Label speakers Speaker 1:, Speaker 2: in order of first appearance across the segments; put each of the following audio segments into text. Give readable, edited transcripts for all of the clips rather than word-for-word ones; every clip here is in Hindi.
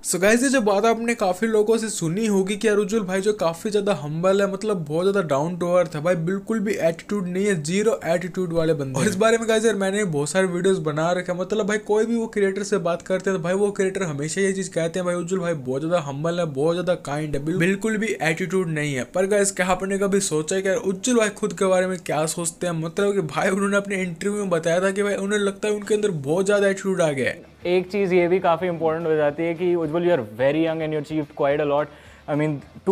Speaker 1: सो गाइस ये जो बात आपने काफी लोगों से सुनी होगी कि यार उज्जवल भाई जो काफी ज्यादा हम्बल है, मतलब बहुत ज्यादा डाउन टू अर्थ है भाई, बिल्कुल भी एटीट्यूड नहीं है, जीरो एटीट्यूड वाले बंदे। और इस बारे में गाइस यार मैंने बहुत सारे वीडियोस बना रखे, मतलब भाई कोई भी वो क्रिएटर से बात करते हैं तो भाई वो क्रिएटर हमेशा ये चीज कहते हैं भाई उज्जवल भाई बहुत ज्यादा हम्बल है, बहुत ज्यादा काइंड है, बिल्कुल भी एटीट्यूड नहीं है। पर गाइस क्या आपने कभी सोचा है कि यार उज्जवल भाई खुद के बारे में क्या सोचते हैं? मतलब कि भाई उन्होंने अपने इंटरव्यू में बताया था कि भाई उन्हें लगता है उनके अंदर बहुत ज्यादा एटीट्यूड आ गया है।
Speaker 2: एक चीज़ ये भी काफ़ी इंपॉर्टेंट हो जाती है कि Ujjwal you are very young and you achieved quite a lot. I mean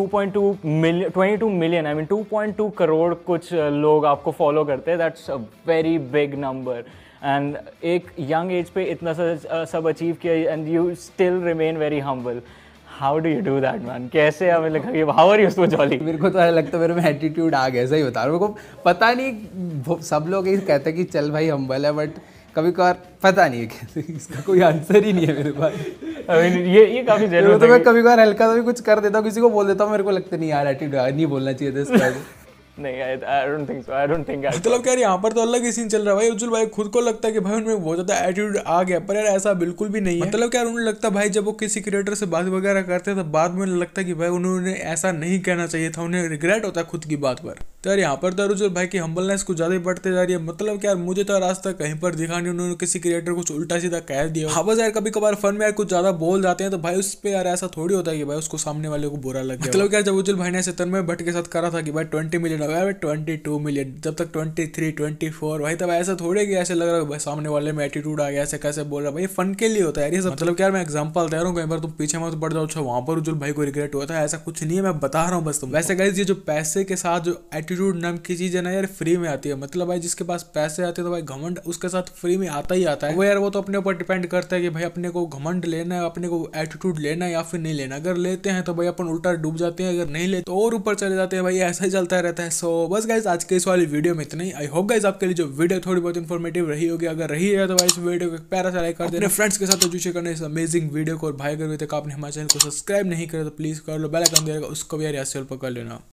Speaker 2: 22 million, I mean 2.2 crore कुछ लोग आपको फॉलो करते हैं। That's a very big number and एक यंग एज पे इतना सब अचीव किया and you still remain very humble. How do you do that man? कैसे हमें लगा how are you so jolly?
Speaker 3: मेरे को तो ऐसा लगता है मेरे में एटीट्यूड आ गया, सही बता रहा हूँ। मेरे को पता नहीं, सब लोग यही कहते हैं कि चल भाई हम्बल है, बट कभी कभार पता नहीं है कैसे, इसका कोई आंसर ही नहीं है मेरे पास।
Speaker 2: I mean, ये काफ़ी जेन्युइन
Speaker 3: तो मैं कभी कभार हल्का सा भी कुछ कर देता हूँ, किसी को बोल देता हूँ, मेरे को लगता नहीं यार एटीट्यूड नहीं बोलना चाहिए था इसका।
Speaker 2: नहीं, I don't think so, I don't think.
Speaker 1: मतलब क्या यहाँ पर तो अलग ही सीन चल रहा है भाई। उज्जवल भाई खुद को लगता है कि भाई उनमें बहुत ज्यादा एटीट्यूड आ गया, पर यार ऐसा बिल्कुल भी नहीं है। मतलब क्या उन्हें लगता है भाई जब वो किसी क्रिएटर से बात वगैरह करते हैं तो बाद में लगता है कि भाई उन्होंने ऐसा नहीं कहना चाहिए था, उन्हें रिग्रेट होता है खुद की बात पर। तो यार यहाँ पर तो उज्जवल भाई की हम्बलनेस कुछ ज्यादा ही बढ़ते जा रही है। मतलब क्या मुझे तो आज तक कहीं पर दिखा नहीं उन्होंने किसी क्रिएटर कुछ उल्टा सीधा कह दिया। हाँ बस यार कभी कभार फन में यार कुछ ज्यादा बोल जाते हैं तो भाई उस पर यार ऐसा थोड़ी होता है कि भाई उसको सामने वाले को बुरा लग गया। मतलब क्या जब उज्जवल भाई ने ऐसे तन्मय भट्ट के साथ करा था कि भाई 20 मिलियन हो गया, 22 मिलियन, जब तक 23 24 भाई तब ऐसा थोड़े कि ऐसे लग रहा है भाई सामने वाले में एटीट्यूड आ गया, ऐसे कैसे बोल रहा है भाई, फन के लिए होता है यार ये सब। मतलब क्या मैं एग्जांपल दे रहा हूँ, कहीं बार तुम पीछे मत पड़ जाओ, अच्छा वहां पर उज्जवल भाई को रिग्रेट हुआ था, ऐसा कुछ नहीं है, मैं बता रहा हूँ बस तुम। वैसे गाइस ये जो पैसे के साथ जो एटीट्यूड नाम की चीज है ना यार फ्री में आती है। मतलब भाई जिसके पास पैसे आते हैं तो भाई घमंड उसके साथ फ्री में आता ही आता है। वो यार वो तो अपने ऊपर डिपेंड करता है कि भाई अपने को घमंड लेना है, अपने को एटीट्यूड लेना है या फिर नहीं लेना। अगर लेते हैं तो भाई अपन उल्टा डूब जाते हैं, अगर नहीं लेते तो और ऊपर चले जाते हैं भाई, ऐसा ही चलता रहता है। सो बस गाइस आज के इस वाली वीडियो में इतना ही। आई होप गाइस आपके लिए जो वीडियो थोड़ी बहुत इन्फॉर्मेटिव रही होगी। अगर रही है तो भाई इस वीडियो को प्यारा सा लाइक कर देना, फ्रेंड्स के साथ जो करना इस अमेजिंग वीडियो को। और भाई अगर अभी तक आपने हमारे चैनल को सब्सक्राइब नहीं करा तो प्लीज कर लो, बेल आइकन देगा उसको भी यार ऐसे पकड़ लेना।